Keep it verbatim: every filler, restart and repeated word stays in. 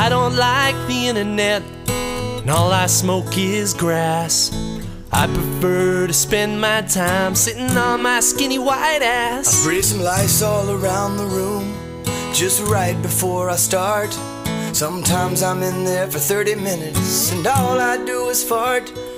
I don't like the internet, and all I smoke is grass. I prefer to spend my time sitting on my skinny white ass. I spray some Lysol around the room just right before I start. Sometimes I'm in there for thirty minutes and all I do is fart.